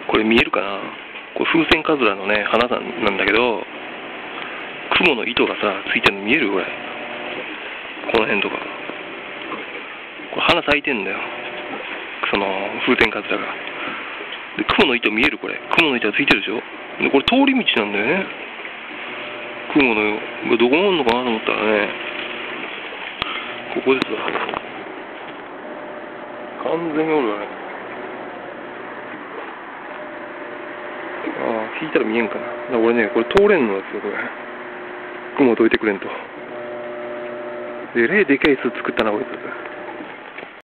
これ見えるかな。これ風船カズラのね、花なんだけど、雲の糸がさ、ついてるの見える？これ。この辺とか。これ花咲いてんだよ。その風天カズラが。で、雲の糸見える？これ。雲の糸がついてるでしょ。で、これ通り道なんだよね。雲のどこにあるのかなと思ったらね、ここですわ。完全におるわね。ああ、引いたら見えんかな。だから俺ね、これ通れんのですよ、これ。雲どいてくれんと。で、でかい巣作ったな、こいつ。